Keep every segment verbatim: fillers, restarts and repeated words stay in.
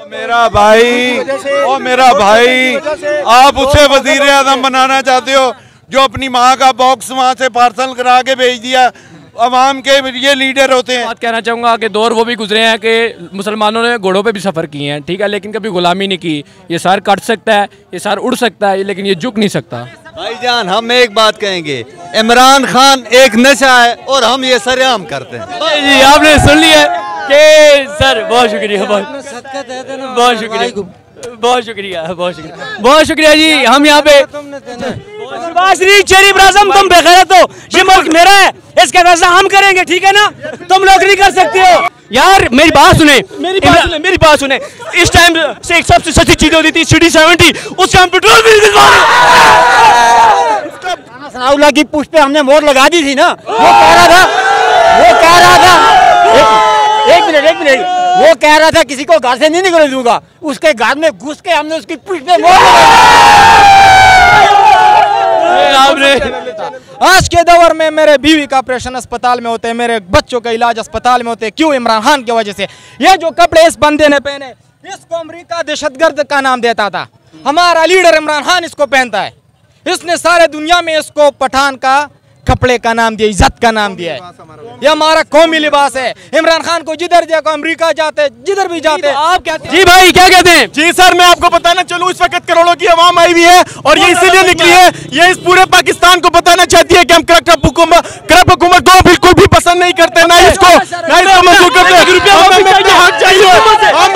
मेरा भाई ओ मेरा भाई, आप उसे वजीर आजम बनाना चाहते हो जो अपनी माँ का बॉक्स वहाँ से पार्सल करा के भेज दिया। अवाम के ये लीडर होते हैं। बात कहना चाहूँगा कि दौर वो भी गुजरे हैं कि मुसलमानों ने घोड़ों पे भी सफ़र किए हैं, ठीक है, लेकिन कभी गुलामी नहीं की। ये सर कट सकता है, ये सर उड़ सकता है, लेकिन ये झुक नहीं सकता। भाईजान हम एक बात कहेंगे, इमरान खान एक नशा है और हम ये सरेआम करते हैं। जी आपने सुन लिया कि सर बहुत शुक्रिया, बहुत बहुत शुक्रिया, बहुत शुक्रिया, बहुत शुक्रिया, बहुत शुक्रिया जी। हम यहाँ पे शरीफ आजम, तुम बेगैरत हो, ये मुल्क मेरा है, इसका फैसला हम करेंगे, ठीक है ना, तुम लोग नहीं कर सकते हो। यार मेरी बात सुने, मेरी बात सुने, मेरी बात सुने। इस टाइम से एक सबसे सच्ची चीज होती थी सी डी सेवेंटी, उसका हम पेट्रोल भी सनाउल्लाह की पुष्प पे हमने मोहर लगा दी थी ना। वो कह रहा था वो कह रहा था एक मिनट एक मिनट वो कह रहा था किसी को घर से नहीं निकलने दूंगा, उसके घर में घुस के हमने उसकी पुष्प पे मोहर आपने आज के दौर में मेरे बीवी का ऑपरेशन अस्पताल में होते हैं, मेरे बच्चों का इलाज अस्पताल में होते हैं, क्यों? इमरान खान की वजह से। ये जो कपड़े इस बंदे ने पहने, इसको अमेरिका दहशतगर्द का नाम देता था, हमारा लीडर इमरान खान इसको पहनता है। इसने सारे दुनिया में इसको पठान का कपड़े का नाम दिया, इज्जत का नाम दिया है। ये हमारा कौमी लिबास है। इमरान खान को जिधर देखो, अमेरिका जाते, जिधर भी जाते, आप कहते हैं जी भाई क्या कहते हैं? जी सर, मैं आपको बताना चलूं, इस वक्त करोड़ों की आवाम आई हुई है और ये इसीलिए निकली है, ये इस पूरे पाकिस्तान को बताना चाहती है कि हम करप्ट हुकूमत करप्ट हुकूमत को बिल्कुल भी पसंद नहीं करते, ना इसको ना इसको मंजूर करते। हक चाहिए, हम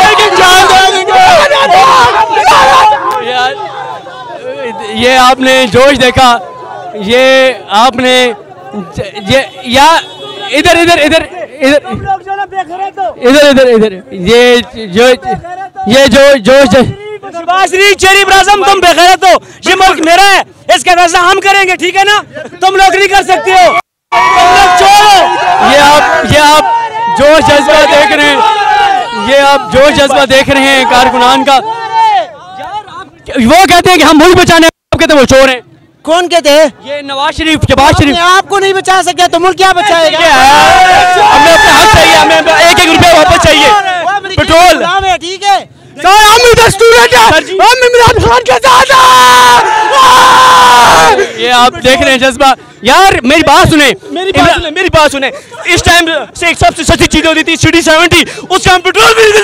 ये आपने जोश देखा, ये आपने ये या इधर इधर इधर इधर इधर इधर इधर ये जो ये जो जोश शरीफ आजम, तुम बेगैरत हो, ये मुल्क मेरा है, इसका फैसला हम करेंगे, ठीक है ना, तुम लोग नहीं कर सकते हो, तुम लोग चोर। ये आप ये आप जोश जज्बा देख रहे हैं, ये आप जोश जज्बा देख रहे हैं कारकुनान का। वो कहते हैं कि हम मुल्क बचाने, कहते हैं वो चोर हैं। कौन कहते हैं? ये नवाज शरीफ, शहबाज शरीफ। आपको नहीं बचा सके तो मुल्क क्या बचाएगा? हमें अपना हक चाहिए, हमें एक एक रुपया वापस चाहिए, पेट्रोल। ठीक है सर, हम इधर स्टूडेंट हैं, हम इमरान खान के साथ हैं। ये आप देख रहे हैं जज्बा। यार मेरी बात सुने, मेरी बात सुने, मेरी बात सुने। इस टाइम से एक सबसे सच्ची चीज होती थी सी डी सेवेंटी, उसका हम पेट्रोल भी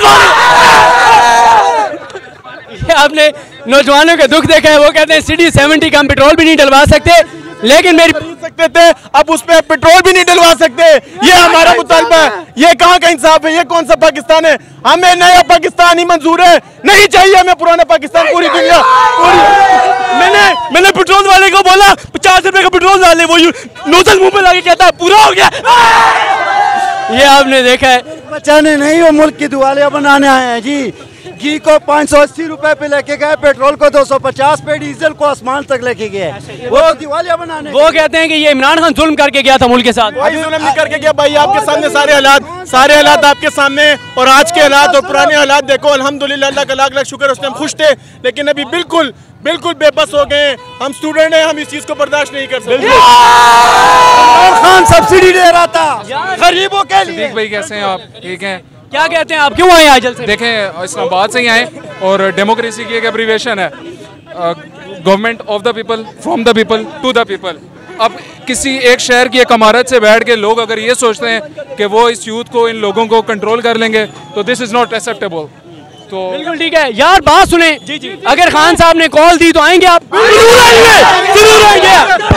ये आपने नौजवानों का दुख देखा है। वो कहते हैं सी डी सेवेंटी का हम पेट्रोल भी नहीं डलवा सकते, लेकिन मेरी सकते थे, अब उस पर पेट्रोल भी नहीं डलवा सकते। ये हमारा मुतालबा है। ये कहाँ का इंसाफ है? ये कौन सा पाकिस्तान है? हमें नया पाकिस्तान ही मंजूर है, नहीं चाहिए हमें पुराना पाकिस्तान। पूरी दुनिया पूरी मैंने मैंने पेट्रोल वाले को बोला पचास रुपए का पेट्रोल डाले, वो नोजल मुंह पे लाके कहता है पूरा हो गया। ये आपने देखा है। बचाने नहीं, वो मुल्क की दिवालियां बनाने आए हैं जी। घी को पाँच सौ अस्सी रुपए पे लेके गए, पेट्रोल को दो सौ पचास पे, डीजल को आसमान तक लेके गए, वो दिवालियां बनाने। वो कहते हैं कि ये इमरान खान जुल्म करके गया था मुल्क के साथ। कोई जुल्म नहीं करके गया भाई, आपके सामने सारे हालात सारे हालात आपके सामने, और आज के हालात और पुराने हालात देखो। अल्हम्दुलिल्लाह, अल्लाह का लाख लाख शुक्र, उस टाइम खुश थे, लेकिन अभी बिल्कुल बिल्कुल बेबस हो गए। हम स्टूडेंट हैं, हम इस चीज को बर्दाश्त नहीं कर सकते। इमरान खान सब्सिडी दे रहा था गरीबों के लिए। भाई कैसे हैं आप? ठीक हैं? क्या कहते हैं आप, क्यों आए आज से? देखें, इस्लामाबाद से ही आए और डेमोक्रेसी की एक एब्रीविएशन है, government of the people, from the people, to the people. अब किसी एक शहर की एक इमारत से बैठ के लोग अगर ये सोचते हैं कि वो इस यूथ को, इन लोगों को कंट्रोल कर लेंगे, तो दिस इज नॉट एक्सेप्टेबल। तो बिल्कुल ठीक है यार, बात सुने जी जी। अगर खान साहब ने कॉल दी तो आएंगे आप? जरूर आएंगे,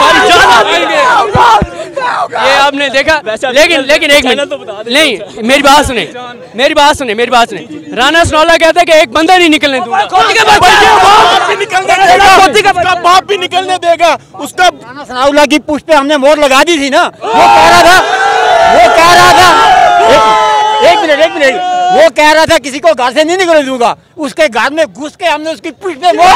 ये आपने देखा, लेकिन लेकिन एक मिनट नहीं, मेरी बात सुने, मेरी बात सुने, मेरी बात सुने। राना सनौल्ला कहता है कि एक बंदा नहीं निकलने दूंगा। उसका बाप भी निकलने देगा। उसका राना सनौल्लाह की पुष्प पे हमने मोहर लगा दी थी ना। वो कह रहा था वो कह रहा था एक मिनट एक मिनट वो कह रहा था किसी को घर से नहीं निकलने दूंगा, उसके घर में घुस के हमने उसकी पुष्प पे मोहर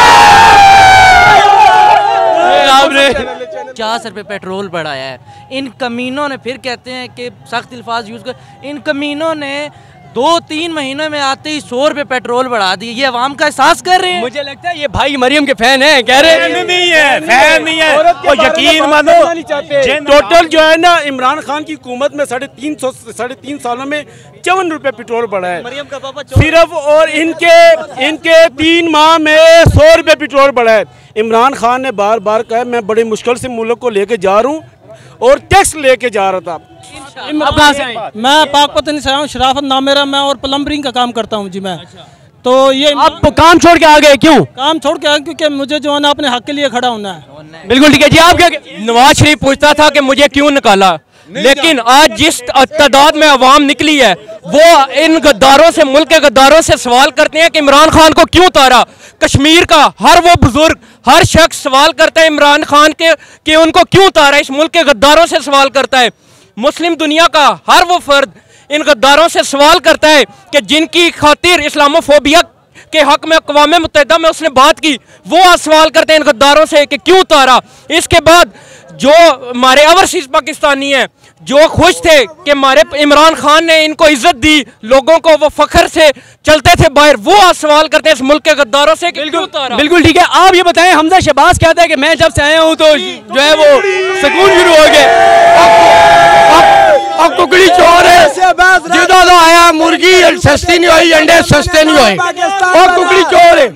आपने क्या सर पे पेट्रोल बढ़ाया है इन कमीनों ने। फिर कहते हैं कि सख्त अल्फाज यूज़ कर, इन कमीनों ने दो तीन महीनों में आते ही सौ रुपए पेट्रोल बढ़ा दिए। ये अवाम का एहसास कर रहे हैं। मुझे लगता है ये भाई मरियम के फैन हैं, कह रहे हैं नहीं है, फैन नहीं है। और यकीन मानो टोटल जो है ना इमरान खान की हुकूमत में साढ़े तीन सौ साढ़े तीन सालों में चौवन रुपए पेट्रोल बढ़ा है मरियम का पापा सिर्फ, और इनके इनके तीन माह में सौ रुपए पेट्रोल बढ़ा है। इमरान खान ने बार बार कहा मैं बड़ी मुश्किल से मुल्क को लेके जा रहा हूँ और टैक्स लेके जा रहा था। आप कहाँ से आए? मैं पाकपतन से आया हूँ, शराफत नाम मेरा, मैं और प्लम्बरिंग का काम करता हूँ जी मैं। तो ये आप काम छोड़ के आ गए क्यों? काम छोड़ के आया क्योंकि मुझे जो है ना अपने हक के लिए खड़ा होना है। बिल्कुल ठीक है जी। आप क्या? नवाज शरीफ पूछता था कि मुझे क्यों निकाला, लेकिन आज जिस तादाद में अवाम निकली है वो इन गद्दारों से, मुल्क के गद्दारों से सवाल करते हैं कि इमरान खान को क्यों उतारा। कश्मीर का हर वो बुजुर्ग, हर शख्स सवाल करता है इमरान खान के कि उनको क्यों उतारा। इस मुल्क के गद्दारों से सवाल करता है। मुस्लिम दुनिया का हर वो फर्द इन गद्दारों से सवाल करता है कि जिनकी खातिर इस्लामोफोबिया के हक में अक़वाम मुत्तहिदा में उसने बात की, वो आज सवाल करते हैं इन गद्दारों से कि क्यों उतारा। इसके बाद जो हमारे ओवरसीज पाकिस्तानी हैं जो खुश थे कि हमारे इमरान खान ने इनको इज्जत दी, लोगों को वो फख्र से चलते थे बाहर, वो आज सवाल करते हैं इस मुल्क के गद्दारों से कि क्यों उतारा। बिल्कुल ठीक है। आप ये बताएं, हमजा शहबाज कहता है कि मैं जब से आया हूँ तो जो है वो सुकून शुरू हो गया। अब कुकड़ी चोर है जिदा तो आया, मुर्गी सस्ती नहीं हुई, अंडे सस्ते नहीं हुए, और कुकड़ी चोर है।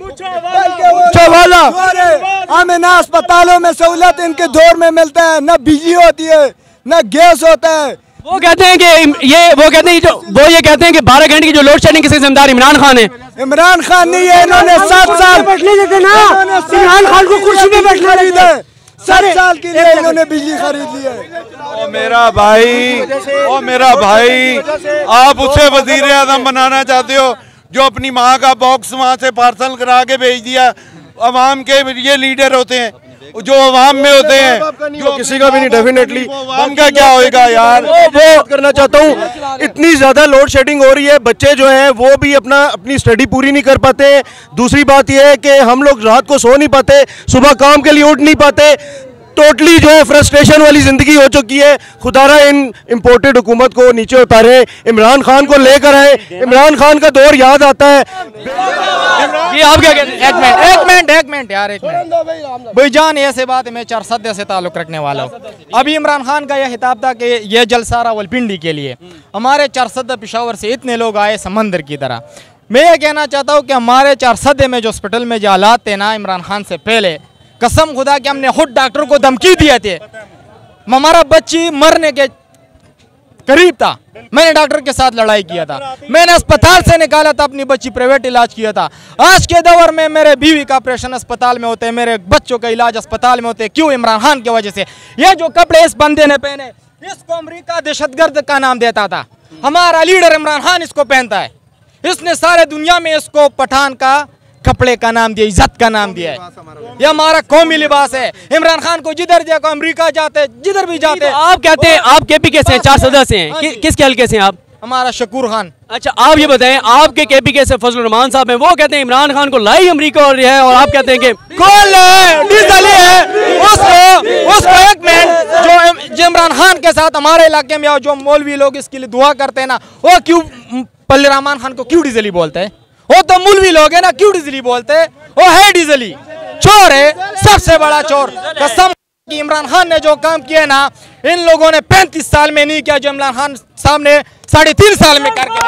हमें ना अस्पतालों में सहूलत इनके दौर में मिलता है, न बिजली होती है न गैस होता है। वो कहते हैं कि ये वो कहते हैं जो वो ये कहते हैं कि बारह घंटे की जो लोड शेडिंग किसी जिम्मेदार इमरान खान है। इमरान खान नहीं है, इन्होंने सात साल बैठने देते ना, इमरान खान को कुर्सी पे बैठने देते, सात साल के लिए इन्होंने बिजली खरीद ली है। ओ मेरा भाई, ओ मेरा भाई, आप उसे वजीर आजम बनाना चाहते हो जो अपनी माँ का बॉक्स वहाँ से पार्सल करा के भेज दिया। अवाम के ये लीडर होते हैं जो अवाम में होते हैं, जो किसी का भी नहीं। डेफिनेटली उनका क्या होएगा यार। वो, वो करना चाहता हूँ, इतनी ज्यादा लोड शेडिंग हो रही है, बच्चे जो हैं वो भी अपना अपनी स्टडी पूरी नहीं कर पाते। दूसरी बात यह है कि हम लोग रात को सो नहीं पाते, सुबह काम के लिए उठ नहीं पाते। टोटली जो है फ्रस्ट्रेशन वाली जिंदगी हो चुकी है। खुदारा इन इम्पोर्टेड हुकूमत को नीचे उतारे, इमरान खान को लेकर आए। इमरान खान का दौर याद आता है। ये आप क्या कहते हैं? एक मिनट एक मिनट एक मिनट यार, एक मिनट भाई जान, ऐसे बात है, मैं चारसदे से ताल्लुक रखने वाला हूँ। अभी इमरान खान का यह खिताब था कि ये जलसा रावलपिंडी के लिए, हमारे चारसदे पेशावर से इतने लोग आए समंदर की तरह। मैं ये कहना चाहता हूँ कि हमारे चारसदे में जो हॉस्पिटल में जो हालात थे ना इमरान खान से पहले, कसम खुदा कि हमने खुद डॉक्टर को धमकी दिए थे, हमारा बच्ची मरने के करीब था, मैंने डॉक्टर के साथ लड़ाई किया था, मैंने अस्पताल से निकाला था अपनी बच्ची, प्राइवेट इलाज किया था। आज के दौर में मेरे बीवी का ऑपरेशन अस्पताल में होते हैं, मेरे बच्चों का इलाज अस्पताल में होते हैं। क्यों? इमरान खान की वजह से। ये जो कपड़े इस बंदे ने पहने, इसको अमेरिका दहशतगर्द का नाम देता था, हमारा लीडर इमरान खान इसको पहनता है। इसने सारे दुनिया में इसको पठान का कपड़े का नाम दिया, इज्जत का नाम दिया है। ये हमारा कौमी लिबास है। इमरान खान को जिधर जाकर अमेरिका जाते, जिधर भी जाते। तो आप कहते हैं आप केपी के से चार सदस्य हैं, कि, किसके हल्के से हैं आप? हमारा शकूर खान। अच्छा आप ये बताएं, आपके केपी के से फजल रहमान साहब हैं, वो कहते हैं इमरान खान को लाई अमेरिका और है, और आप कहते हैं कि कौन है? डीजल है उसको उसको एक मिनट जो जो इमरान खान के साथ हमारे इलाके में जो मौलवी लोग इसके लिए दुआ करते हैं ना, वो क्यों पल्ले रहमान खान को क्यों डीजली बोलते हैं? वो तो मौलवी लोग है ना, क्यों डीजली बोलते हैं? वो है डीजली, चोर है, सबसे बड़ा चोर। कसम कि इमरान खान ने जो काम किया ना, इन लोगों ने पैंतीस साल में नहीं किया जो इमरान खान साहब ने साढ़े तीन साल में करके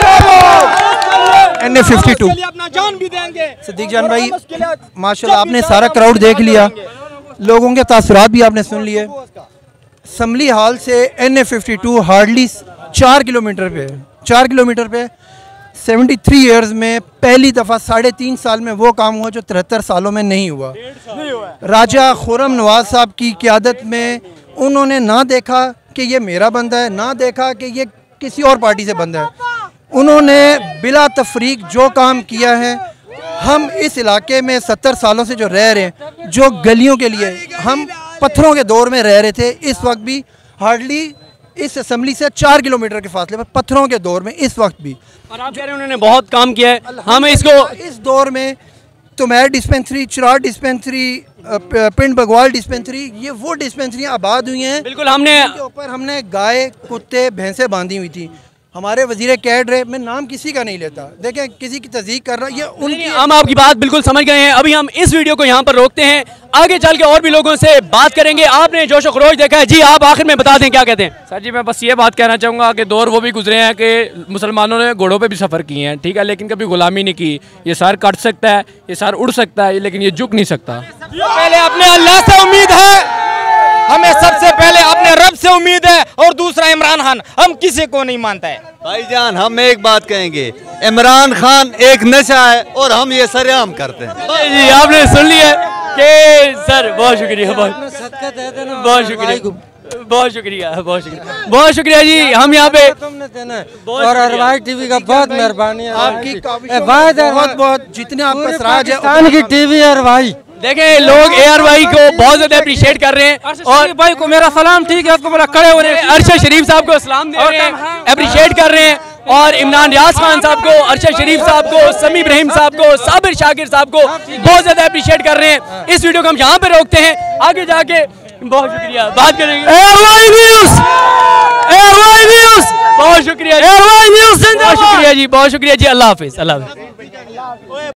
एन ए फिफ्टी टू अपना जान भी देंगे। सिद्दीक जान भाई माशाल्लाह आपने सारा क्राउड देख लिया, लोगों के तासुरात भी आपने सुन लिए। असम्बली हॉल से N A fifty two hardly चार किलोमीटर पे चार किलोमीटर पे सेवेंटी थ्री ईयर्स में पहली दफ़ा साढ़े तीन साल में वो काम हुआ जो तिहत्तर सालों में नहीं हुआ। राजा खुर्रम नवाज साहब की क़यादत में उन्होंने ना देखा कि ये मेरा बंदा है, ना देखा कि ये किसी और पार्टी से बंदा है। उन्होंने बिला तफरीक जो काम किया है, हम इस इलाके में सत्तर सालों से जो रह रहे हैं, जो गलियों के लिए हम पत्थरों के दौर में रह रहे थे, इस वक्त भी हार्डली इस असम्बली से चार किलोमीटर के फासले पर पत्थरों के दौर में इस वक्त भी। और आप कह रहे हैं उन्होंने बहुत काम किया है। हम इसको इस दौर में तुमैर डिस्पेंसरी, चिरार डिस्पेंसरी, पिंड बगवाल डिस्पेंसरी, ये वो डिस्पेंसरियाँ आबाद हुई हैं। बिल्कुल हमने ऊपर हमने गाय, कुत्ते, भैंसें बांधी हुई थी। हमारे वजीर कैडर, मैं नाम किसी का नहीं लेता, देखें किसी की तस्दीक कर रहा, ये उनकी। हम आपकी बात बिल्कुल समझ गए हैं। अभी हम इस वीडियो को यहाँ पर रोकते हैं, आगे चल के और भी लोगों से बात करेंगे। आपने जोश व खरोश देखा है जी, आप आखिर में बता दें क्या कहते हैं। सर जी मैं बस ये बात कहना चाहूँगा कि दौर वो भी गुजरे हैं कि मुसलमानों ने घोड़ों पे भी सफ़र किए हैं, ठीक है, लेकिन कभी गुलामी नहीं की। ये सर कट सकता है, ये सर उड़ सकता है, लेकिन ये झुक नहीं सकता। पहले अपने अल्लाह से उम्मीद है, हमें सबसे पहले अपने रब से उम्मीद है, और दूसरा इमरान खान, हम किसी को नहीं मानता है। भाईजान हम एक बात कहेंगे, इमरान खान एक नशा है और हम ये सरेआम करते हैं। जी आपने सुन लिया कि सर बहुत शुक्रिया, बहुत बहुत शुक्रिया, बहुत शुक्रिया, बहुत शुक्रिया, बहुत शुक्रिया जी। हम यहाँ पे तुमने देना है और अरवाई टीवी का बहुत मेहरबानी है आपकी, बहुत बहुत जितने आपका सराज है की टीवी अरवाई। देखें लोग ए आर वाई को बहुत ज्यादा अप्रिशिएट कर रहे हैं, और भाई को मेरा सलाम, ठीक है, उसको बोला खड़े हो रहे हैं। अरशद शरीफ साहब को सलाम दे रहे हैं, अप्रिशिएट कर रहे हैं, और इमरान रियाज खान साहब को, अरशद शरीफ साहब को, समी इब्राहिम साहब को, साबिर शाकिर साहब को बहुत ज्यादा अप्रिशिएट कर रहे हैं। इस वीडियो को हम यहाँ पे रोकते हैं, आगे जाके बहुत शुक्रिया बात करेंगे। एयरवाई न्यूज़, एयरवाई न्यूज़, बहुत शुक्रिया, एयरवाई न्यूज़, बहुत शुक्रिया जी, बहुत शुक्रिया जी। अल्लाह हाफिज, अल्लाह हाफिज।